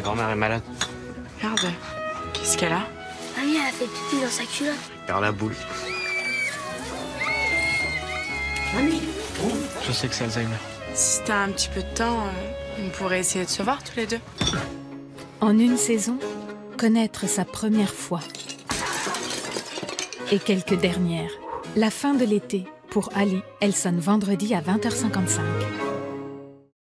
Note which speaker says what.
Speaker 1: grand-mère est malade.
Speaker 2: Regarde, qu'est-ce qu'elle a?
Speaker 3: Mamie, elle a fait pipi dans sa culotte.
Speaker 1: Regarde la boule.
Speaker 4: Mamie.
Speaker 1: Je sais que c'est Alzheimer.
Speaker 2: Si t'as un petit peu de temps, on pourrait essayer de se voir tous les deux.
Speaker 5: En une saison, connaître sa première fois. Et quelques dernières. La fin de l'été, pour Ali, elle sonne vendredi à 20h55.